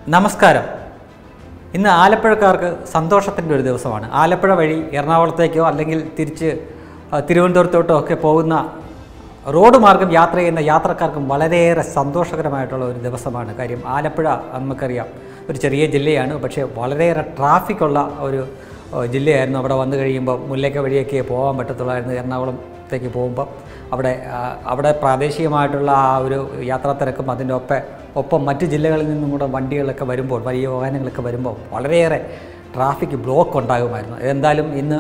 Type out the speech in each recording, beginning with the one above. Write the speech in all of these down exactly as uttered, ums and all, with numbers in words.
നമസ്കാരം. ഇന്ന് ആലപ്പുഴക്കാർക്ക് സന്തോഷത്തിൻ്റെ ഒരു ദിവസമാണ്. ആലപ്പുഴ വഴി എറണാകുളത്തേക്കോ അല്ലെങ്കിൽ തിരിച്ച് തിരുവനന്തപുരത്തോട്ടോ ഒക്കെ പോകുന്ന റോഡ് മാർഗം യാത്ര ചെയ്യുന്ന യാത്രക്കാർക്കും വളരെയേറെ സന്തോഷകരമായിട്ടുള്ള ഒരു ദിവസമാണ്. കാര്യം ആലപ്പുഴ നമുക്കറിയാം ഒരു ചെറിയ ജില്ലയാണ്, പക്ഷേ വളരെയേറെ ട്രാഫിക്കുള്ള ഒരു ജില്ലയായിരുന്നു. അവിടെ വന്നു കഴിയുമ്പോൾ മുല്ലയ്ക്ക വഴിയൊക്കെ പോകാൻ പറ്റത്തുള്ളായിരുന്നു. എറണാകുളത്തേക്ക് പോകുമ്പോൾ അവിടെ അവിടെ പ്രാദേശികമായിട്ടുള്ള ആ ഒരു യാത്രാ തിരക്കും അതിൻ്റെ ഒപ്പം ഒപ്പം മറ്റ് ജില്ലകളിൽ നിന്നും കൂടെ വണ്ടികളൊക്കെ വരുമ്പോൾ, വലിയ വാഹനങ്ങളൊക്കെ വരുമ്പോൾ വളരെയേറെ ട്രാഫിക് ബ്ലോക്ക് ഉണ്ടാകുമായിരുന്നു. എന്തായാലും ഇന്ന്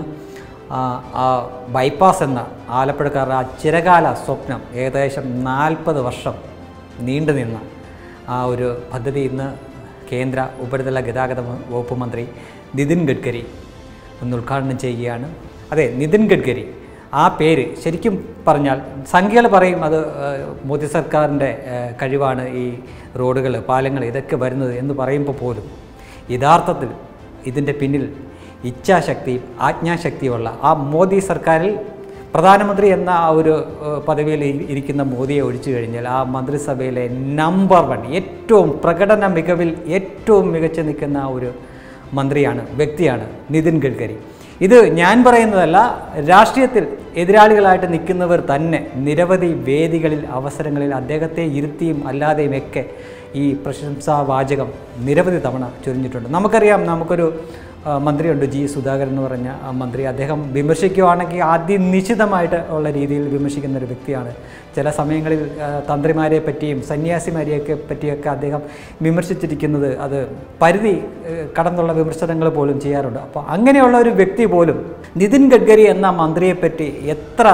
ആ ബൈപ്പാസ് എന്ന ആലപ്പുഴക്കാരുടെ ആ ചിരകാല സ്വപ്നം, ഏകദേശം നാൽപ്പത് വർഷം നീണ്ടു നിന്ന ആ ഒരു പദ്ധതി ഇന്ന് കേന്ദ്ര ഉപരിതല ഗതാഗത വകുപ്പ് മന്ത്രി നിതിൻ ഗഡ്കരി ഒന്ന് ഉദ്ഘാടനം ചെയ്യുകയാണ്. അതെ, നിതിൻ ഗഡ്കരി ആ പേര് ശരിക്കും പറഞ്ഞാൽ സംഖ്യകൾ പറയും അത് മോദി സർക്കാരിൻ്റെ കഴിവാണ് ഈ റോഡുകൾ, പാലങ്ങൾ ഇതൊക്കെ വരുന്നത് എന്ന് പറയുമ്പോൾ പോലും യഥാർത്ഥത്തിൽ ഇതിൻ്റെ പിന്നിൽ ഇച്ഛാശക്തിയും ആജ്ഞാശക്തിയുമുള്ള ആ മോദി സർക്കാരിൽ പ്രധാനമന്ത്രി എന്ന ആ ഒരു പദവിയിൽ ഇരിക്കുന്ന മോദിയെ ഒഴിച്ചു കഴിഞ്ഞാൽ ആ മന്ത്രിസഭയിലെ നമ്പർ വൺ, ഏറ്റവും പ്രകടന മികവിൽ ഏറ്റവും മികച്ചു നിൽക്കുന്ന ഒരു മന്ത്രിയാണ്, വ്യക്തിയാണ് നിതിൻ ഗഡ്കരി. ഇത് ഞാൻ പറയുന്നതല്ല, രാഷ്ട്രീയത്തിൽ എതിരാളികളായിട്ട് നിൽക്കുന്നവർ തന്നെ നിരവധി വേദികളിൽ അവസരങ്ങളിൽ അദ്ദേഹത്തെ ഇരുത്തിയും അല്ലാതെയുമൊക്കെ ഈ പ്രശംസാവാചകം നിരവധി തവണ ചൊരിഞ്ഞിട്ടുണ്ട്. നമുക്കറിയാം, നമുക്കൊരു മന്ത്രിയുണ്ട്, ജി സുധാകരൻ എന്ന് പറഞ്ഞ മന്ത്രി. അദ്ദേഹം വിമർശിക്കുകയാണെങ്കിൽ അതിനിശ്ചിതമായിട്ട് ഉള്ള രീതിയിൽ വിമർശിക്കുന്ന ഒരു വ്യക്തിയാണ്. ചില സമയങ്ങളിൽ തന്ത്രിമാരെ പറ്റിയും സന്യാസിമാരെയൊക്കെ പറ്റിയൊക്കെ അദ്ദേഹം വിമർശിച്ചിരിക്കുന്നത് അത് പരിധി കടന്നുള്ള വിമർശനങ്ങൾ പോലും ചെയ്യാറുണ്ട്. അപ്പോൾ അങ്ങനെയുള്ള ഒരു വ്യക്തി പോലും നിതിൻ ഗഡ്കരി എന്ന മന്ത്രിയെപ്പറ്റി എത്ര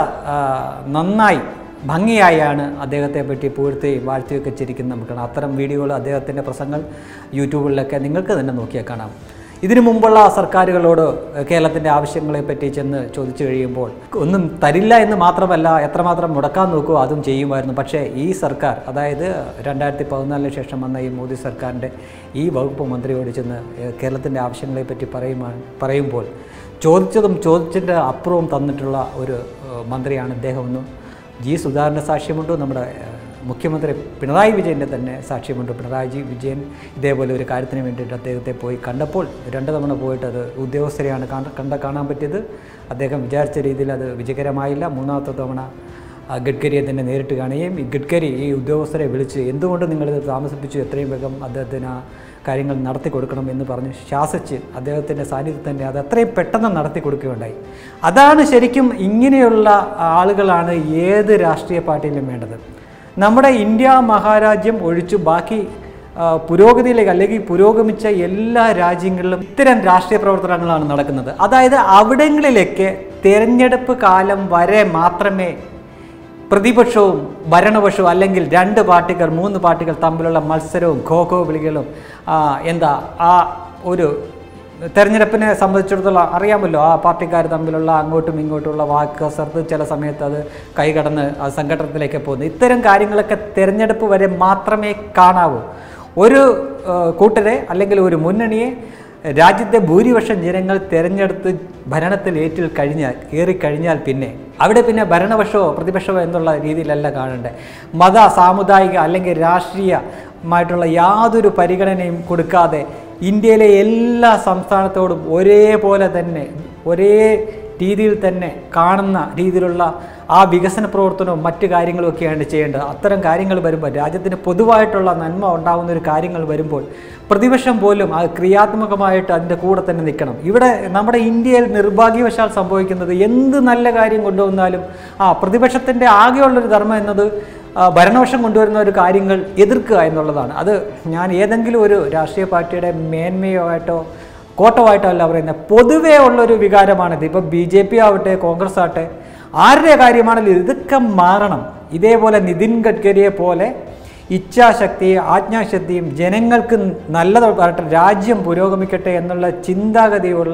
നന്നായി ഭംഗിയായാണ് അദ്ദേഹത്തെ പറ്റി പുകഴ്ത്തുകയും വാഴ്ത്തുകയൊക്കെ ചിരിക്കുന്നത് നമുക്ക് കാണാം. അത്തരം വീഡിയോകൾ, അദ്ദേഹത്തിൻ്റെ പ്രസംഗങ്ങൾ യൂട്യൂബിലൊക്കെ നിങ്ങൾക്ക് തന്നെ നോക്കിയാൽ കാണാം. ഇതിനു മുമ്പുള്ള സർക്കാരുകളോട് കേരളത്തിൻ്റെ ആവശ്യങ്ങളെപ്പറ്റി ചെന്ന് ചോദിച്ചു കഴിയുമ്പോൾ ഒന്നും തരില്ല എന്ന് മാത്രമല്ല, എത്രമാത്രം മുടക്കാൻ നോക്കുമോ അതും ചെയ്യുമായിരുന്നു. പക്ഷേ ഈ സർക്കാർ, അതായത് രണ്ടായിരത്തി പതിനാലിന് ശേഷം വന്ന ഈ മോദി സർക്കാരിൻ്റെ ഈ വകുപ്പ് മന്ത്രിയോട് ചെന്ന് കേരളത്തിൻ്റെ ആവശ്യങ്ങളെപ്പറ്റി പറയുമ്പോൾ പറയുമ്പോൾ ചോദിച്ചതും ചോദിച്ചതിൻ്റെ അപ്പുറവും തന്നിട്ടുള്ള ഒരു മന്ത്രിയാണ് ഇദ്ദേഹമെന്നും ജി സുധാകരൻ്റെ സാക്ഷ്യമുണ്ട്, നമ്മുടെ മുഖ്യമന്ത്രി പിണറായി വിജയൻ്റെ തന്നെ സാക്ഷ്യമുണ്ട്. പിണറായി വിജയൻ ഇതേപോലെ ഒരു കാര്യത്തിന് വേണ്ടിയിട്ട് അദ്ദേഹത്തെ പോയി കണ്ടപ്പോൾ രണ്ട് തവണ പോയിട്ട് അത് ഉദ്യോഗസ്ഥരെയാണ് കണ്ട കാണാൻ പറ്റിയത്. അദ്ദേഹം വിചാരിച്ച രീതിയിൽ അത് വിജയകരമായില്ല. മൂന്നാമത്തെ തവണ ഗഡ്കരിയെ തന്നെ നേരിട്ട് കാണുകയും ഈ ഗഡ്കരി ഈ ഉദ്യോഗസ്ഥരെ വിളിച്ച് എന്തുകൊണ്ട് നിങ്ങളിത് താമസിപ്പിച്ചു, എത്രയും വേഗം അദ്ദേഹത്തിന് ആ കാര്യങ്ങൾ നടത്തി കൊടുക്കണം എന്ന് പറഞ്ഞ് ശാസിച്ച് അദ്ദേഹത്തിൻ്റെ സാന്നിധ്യത്തിൽ തന്നെ അത് എത്രയും പെട്ടെന്ന് നടത്തി കൊടുക്കുകയുണ്ടായി. അതാണ് ശരിക്കും ഇങ്ങനെയുള്ള ആളുകളാണ് ഏത് രാഷ്ട്രീയ പാർട്ടിയിലും വേണ്ടത്. നമ്മുടെ ഇന്ത്യ മഹാരാജ്യം ഒഴിച്ചു ബാക്കി പുരോഗതിയിലേക്ക് അല്ലെങ്കിൽ പുരോഗമിച്ച എല്ലാ രാജ്യങ്ങളിലും ഇത്തരം രാഷ്ട്രീയ പ്രവർത്തനങ്ങളാണ് നടക്കുന്നത്. അതായത് അവിടങ്ങളിലേക്ക് തിരഞ്ഞെടുപ്പ് കാലം വരെ മാത്രമേ പ്രതിപക്ഷവും ഭരണപക്ഷവും അല്ലെങ്കിൽ രണ്ട് പാർട്ടികൾ മൂന്ന് പാർട്ടികൾ തമ്മിലുള്ള മത്സരവും ഖോഖോ വിളികളും എന്താ ആ ഒരു തെരഞ്ഞെടുപ്പിനെ സംബന്ധിച്ചിടത്തോളം അറിയാമല്ലോ, ആ പാർട്ടിക്കാർ തമ്മിലുള്ള അങ്ങോട്ടും ഇങ്ങോട്ടുമുള്ള വാക്കസർത്ത് ചില സമയത്ത് അത് കൈകടന്ന് സംഘടനത്തിലേക്ക് പോകുന്നു. ഇത്തരം കാര്യങ്ങളൊക്കെ തെരഞ്ഞെടുപ്പ് വരെ മാത്രമേ കാണാവൂ. ഒരു കൂട്ടരെ അല്ലെങ്കിൽ ഒരു മുന്നണിയെ രാജ്യത്തെ ഭൂരിപക്ഷം ജനങ്ങൾ തിരഞ്ഞെടുത്ത് ഭരണത്തിൽ ഏറ്റിൽ കഴിഞ്ഞാൽ കയറിക്കഴിഞ്ഞാൽ പിന്നെ അവിടെ പിന്നെ ഭരണപക്ഷമോ പ്രതിപക്ഷമോ എന്നുള്ള രീതിയിലല്ല കാണേണ്ടത്. മത സാമുദായിക അല്ലെങ്കിൽ രാഷ്ട്രീയമായിട്ടുള്ള യാതൊരു പരിഗണനയും കൊടുക്കാതെ ഇന്ത്യയിലെ എല്ലാ സംസ്ഥാനത്തോടും ഒരേപോലെ തന്നെ ഒരേ രീതിയിൽ തന്നെ കാണുന്ന രീതിയിലുള്ള ആ വികസന പ്രവർത്തനവും മറ്റു കാര്യങ്ങളും ഒക്കെയാണ് ചെയ്യേണ്ടത്. അത്തരം കാര്യങ്ങൾ വരുമ്പോൾ, രാജ്യത്തിന് പൊതുവായിട്ടുള്ള നന്മ ഉണ്ടാകുന്ന ഒരു കാര്യങ്ങൾ വരുമ്പോൾ പ്രതിപക്ഷം പോലും അത് ക്രിയാത്മകമായിട്ട് അതിൻ്റെ കൂടെ തന്നെ നിൽക്കണം. ഇവിടെ നമ്മുടെ ഇന്ത്യയിൽ നിർഭാഗ്യവശാൽ സംഭവിക്കുന്നത്, എന്ത് നല്ല കാര്യം കൊണ്ടുവന്നാലും ആ പ്രതിപക്ഷത്തിൻ്റെ ആകെയുള്ളൊരു ധർമ്മം എന്നത് ഭരണപക്ഷം കൊണ്ടുവരുന്ന ഒരു കാര്യങ്ങൾ എതിർക്കുക എന്നുള്ളതാണ്. അത് ഞാൻ ഏതെങ്കിലും ഒരു രാഷ്ട്രീയ പാർട്ടിയുടെ മേന്മയോ ആയിട്ടോ കോട്ടോ ആയിട്ടോ അല്ല പറയുന്നത്, പൊതുവേ ഉള്ളൊരു വികാരമാണിത്. ഇപ്പോൾ ബി ജെ പി ആവട്ടെ കോൺഗ്രസ് ആവട്ടെ ആരുടെ കാര്യമാണെങ്കിലും ഇതൊക്കെ മാറണം. ഇതേപോലെ നിതിൻ ഗഡ്കരിയെ പോലെ ഇച്ഛാശക്തിയും ആജ്ഞാശക്തിയും ജനങ്ങൾക്ക് നല്ലത് വരട്ടെ, രാജ്യം പുരോഗമിക്കട്ടെ എന്നുള്ള ചിന്താഗതിയുള്ള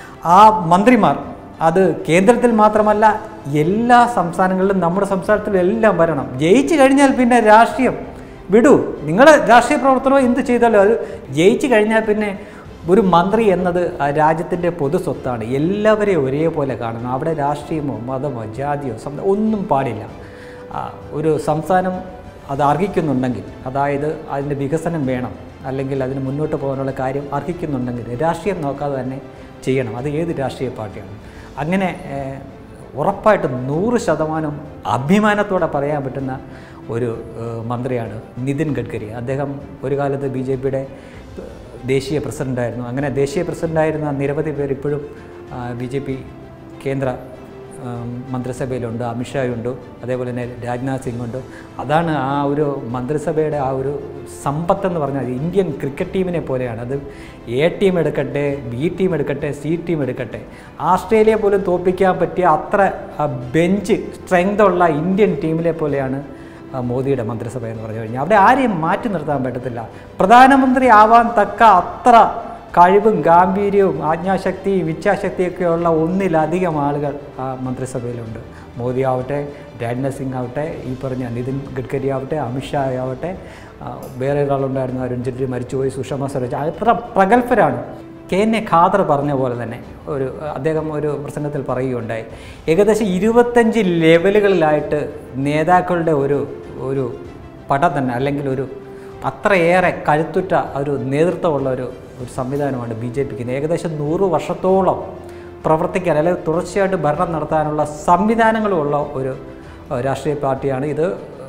ആ മന്ത്രിമാർ അത് കേന്ദ്രത്തിൽ മാത്രമല്ല എല്ലാ സംസ്ഥാനങ്ങളിലും നമ്മുടെ സംസ്ഥാനത്തിലും എല്ലാം വരണം. ജയിച്ചു കഴിഞ്ഞാൽ പിന്നെ രാഷ്ട്രീയം വിടൂ, നിങ്ങളുടെ രാഷ്ട്രീയ പ്രവർത്തനമോ എന്ത് ചെയ്താലും അത് ജയിച്ചു കഴിഞ്ഞാൽ പിന്നെ ഒരു മന്ത്രി എന്നത് രാജ്യത്തിൻ്റെ പൊതു സ്വത്താണ്. എല്ലാവരെയും ഒരേപോലെ കാണണം. അവിടെ രാഷ്ട്രീയമോ മതമോ ജാതിയോ ഒന്നും പാടില്ല. ഒരു സംസ്ഥാനം അത് അർഹിക്കുന്നുണ്ടെങ്കിൽ, അതായത് അതിൻ്റെ വികസനം വേണം, അല്ലെങ്കിൽ അതിന് മുന്നോട്ട് പോകാനുള്ള കാര്യം അർഹിക്കുന്നുണ്ടെങ്കിൽ രാഷ്ട്രീയം നോക്കാതെ തന്നെ ചെയ്യണം. അത് ഏത് രാഷ്ട്രീയ പാർട്ടിയാണ്. അങ്ങനെ ഉറപ്പായിട്ടും നൂറ് ശതമാനം അഭിമാനത്തോടെ പറയാൻ പറ്റുന്ന ഒരു മന്ത്രിയാണ് നിതിൻ ഗഡ്കരി. അദ്ദേഹം ഒരു കാലത്ത് ബി ജെ പിയുടെ ദേശീയ പ്രസിഡൻ്റായിരുന്നു. അങ്ങനെ ദേശീയ പ്രസിഡൻ്റായിരുന്ന നിരവധി പേർ ഇപ്പോഴും ബി ജെ പി കേന്ദ്ര മന്ത്രിസഭയിലുണ്ട്. അമിത്ഷായുണ്ട്, അതേപോലെ തന്നെ രാജ്നാഥ് സിംഗ് ഉണ്ട്. അതാണ് ആ ഒരു മന്ത്രിസഭയുടെ ആ ഒരു സമ്പത്തെന്ന് പറഞ്ഞാൽ ഇന്ത്യൻ ക്രിക്കറ്റ് ടീമിനെ പോലെയാണ്. അത് എ ടീം എടുക്കട്ടെ, ബി ടീം എടുക്കട്ടെ, സി ടീം എടുക്കട്ടെ, ആസ്ട്രേലിയ പോലും തോൽപ്പിക്കാൻ പറ്റിയ അത്ര ബെഞ്ച് സ്ട്രെങ്ത് ഉള്ള ഇന്ത്യൻ ടീമിലെ പോലെയാണ് മോദിയുടെ മന്ത്രിസഭ എന്ന് പറഞ്ഞു കഴിഞ്ഞാൽ. അവിടെ ആരെയും മാറ്റി നിർത്താൻ പറ്റത്തില്ല. പ്രധാനമന്ത്രി ആവാൻ തക്ക അത്ര കഴിവും ഗാംഭീര്യവും ആജ്ഞാശക്തിയും ഇച്ഛാശക്തിയൊക്കെയുള്ള ഒന്നിലധികം ആളുകൾ ആ മന്ത്രിസഭയിലുണ്ട്. മോദി ആവട്ടെ, രാജ്നാഥ് സിംഗ് ആവട്ടെ, ഈ പറഞ്ഞ നിതിൻ ഗഡ്കരി ആവട്ടെ, അമിത്ഷാ ആവട്ടെ, വേറെ ഒരാളുണ്ടായിരുന്നു അരുൺ ജെയ്റ്റ്ലി മരിച്ചുപോയി, സുഷമ സ്വരാജ്, അത്ര പ്രഗത്ഭരാണ്. കെ എൻ എ ഖാദർ പറഞ്ഞ പോലെ തന്നെ ഒരു അദ്ദേഹം ഒരു പ്രസംഗത്തിൽ പറയുകയുണ്ടായി, ഏകദേശം ഇരുപത്തഞ്ച് ലെവലുകളിലായിട്ട് നേതാക്കളുടെ ഒരു ഒരു പട തന്നെ, അല്ലെങ്കിൽ ഒരു അത്രയേറെ കരുത്തുറ്റ ഒരു നേതൃത്വമുള്ള ഒരു ഒരു സംവിധാനമാണ് ബി ജെ പിക്ക്. ഏകദേശം നൂറ് വർഷത്തോളം പ്രവർത്തിക്കാൻ അല്ലെങ്കിൽ തുടർച്ചയായിട്ട് ഭരണം നടത്താനുള്ള സംവിധാനങ്ങളുമുള്ള ഒരു രാഷ്ട്രീയ പാർട്ടിയാണ് ഇത്.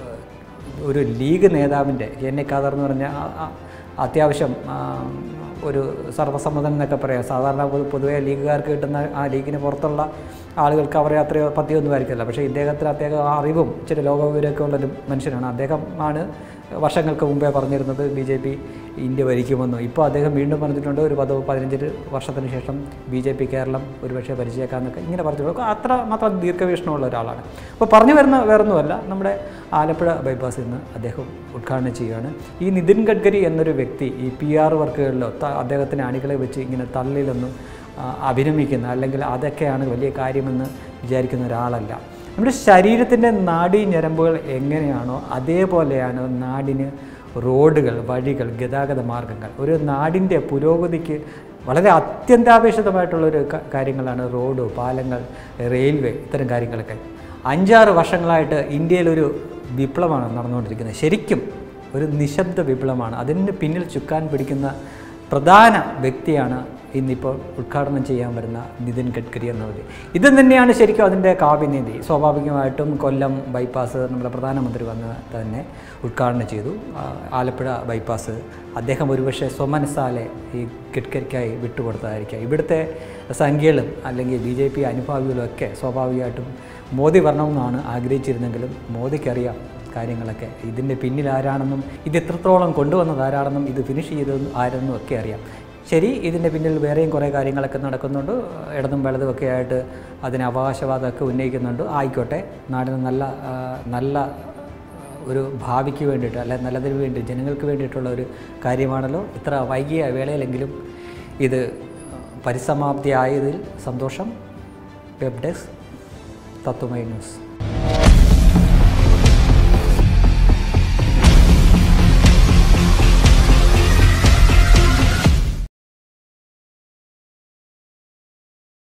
ഒരു ലീഗ് നേതാവിൻ്റെ, കെ എൻ എ ഖാദർ എന്ന് പറഞ്ഞാൽ അത്യാവശ്യം ഒരു സർവ്വസമ്മതൻ എന്നൊക്കെ പറയാം. സാധാരണ പൊതുവെ ലീഗുകാർക്ക് കിട്ടുന്ന ആ ലീഗിന് പുറത്തുള്ള ആളുകൾക്ക് അവരെ അത്രയോ പത്തിയൊന്നും ആയിരിക്കില്ല. പക്ഷേ ഇദ്ദേഹത്തിന് അദ്ദേഹം അറിവും ഇച്ചിരി ലോകവിവരമൊക്കെ ഉള്ളൊരു മനുഷ്യനാണ്. അദ്ദേഹം ആണ് വർഷങ്ങൾക്ക് മുമ്പേ പറഞ്ഞിരുന്നത് ബി ജെ പി ഇന്ത്യ ഭരിക്കുമെന്ന്. ഇപ്പോൾ അദ്ദേഹം വീണ്ടും പറഞ്ഞിട്ടുണ്ട് ഒരു പത്ത് പതിനഞ്ച് വർഷത്തിന് ശേഷം ബി ജെ പി കേരളം ഒരുപക്ഷെ ഭരിച്ചേക്കാമെന്നൊക്കെ ഇങ്ങനെ പറഞ്ഞിട്ടുണ്ട്. അത്ര മാത്രം ദീർഘവീക്ഷണമുള്ള ഒരാളാണ്. അപ്പോൾ പറഞ്ഞു വരുന്ന വേറൊന്നുമല്ല, നമ്മുടെ ആലപ്പുഴ ബൈപ്പാസ് ഇന്ന് അദ്ദേഹം ഉദ്ഘാടനം ചെയ്യുകയാണ്. ഈ നിതിൻ ഗഡ്കരി എന്നൊരു വ്യക്തി ഈ പി ആർ വർക്കുകളിലോ അദ്ദേഹത്തിന് അണികളെ വെച്ച് ഇങ്ങനെ തള്ളിലൊന്നും അഭിനമിക്കുന്ന, അല്ലെങ്കിൽ അതൊക്കെയാണ് വലിയ കാര്യമെന്ന് വിചാരിക്കുന്ന ഒരാളല്ല. നമ്മുടെ ശരീരത്തിൻ്റെ നാഡീ ഞരമ്പുകൾ എങ്ങനെയാണോ അതേപോലെയാണ് നാടിന് റോഡുകൾ, വഴികൾ, ഗതാഗത മാർഗങ്ങൾ. ഒരു നാടിൻ്റെ പുരോഗതിക്ക് വളരെ അത്യന്താപേക്ഷിതമായിട്ടുള്ളൊരു കാര്യങ്ങളാണ് റോഡ്, പാലങ്ങൾ, റെയിൽവേ, ഇത്തരം കാര്യങ്ങളൊക്കെ. അഞ്ചാറ് വർഷങ്ങളായിട്ട് ഇന്ത്യയിലൊരു വിപ്ലവമാണ് നടന്നുകൊണ്ടിരിക്കുന്നത്. ശരിക്കും ഒരു നിശബ്ദ വിപ്ലവമാണ്. അതിന് പിന്നിൽ ചുക്കാൻ പിടിക്കുന്ന പ്രധാന വ്യക്തിയാണ് ഇന്നിപ്പോൾ ഉദ്ഘാടനം ചെയ്യാൻ വരുന്ന നിതിൻ ഗഡ്കരി എന്നത്. ഇത് തന്നെയാണ് ശരിക്കും അതിൻ്റെ കാവ്യനീതി. സ്വാഭാവികമായിട്ടും കൊല്ലം ബൈപ്പാസ് നമ്മുടെ പ്രധാനമന്ത്രി വന്ന് തന്നെ ഉദ്ഘാടനം ചെയ്തു. ആലപ്പുഴ ബൈപ്പാസ് അദ്ദേഹം ഒരുപക്ഷെ സ്വമനസാലെ ഈ ഗഡ്കരിക്കായി വിട്ടുകൊടുത്തതായിരിക്കാം. ഇവിടുത്തെ സംഖ്യകളും അല്ലെങ്കിൽ ബി ജെ പി അനുഭാവികളും ഒക്കെ സ്വാഭാവികമായിട്ടും മോദി വരണമെന്നാണ് ആഗ്രഹിച്ചിരുന്നെങ്കിലും മോദിക്കറിയാം കാര്യങ്ങളൊക്കെ. ഇതിൻ്റെ പിന്നിൽ ആരാണെന്നും ഇത് എത്രത്തോളം കൊണ്ടുവന്നത് ആരാണെന്നും ഇത് ഫിനിഷ് ചെയ്തതെന്നും ആരെന്നും ഒക്കെ അറിയാം. ശരി, ഇതിൻ്റെ പിന്നിൽ വേറെയും കുറേ കാര്യങ്ങളൊക്കെ നടക്കുന്നുണ്ട്. ഇടതും വലതും ഒക്കെ ആയിട്ട് അതിന് അവകാശവാദമൊക്കെ ഉന്നയിക്കുന്നുണ്ട്. ആയിക്കോട്ടെ, നാടിന് നല്ല നല്ല ഒരു ഭാവിക്ക് വേണ്ടിയിട്ട്, അല്ലെങ്കിൽ നല്ലതിന് വേണ്ടി, ജനങ്ങൾക്ക് വേണ്ടിയിട്ടുള്ള ഒരു കാര്യമാണല്ലോ. ഇത്ര വൈകിയ വേളയിലെങ്കിലും ഇത് പരിസമാപ്തിയായതിൽ സന്തോഷം. Web desk, Tatwamayi news.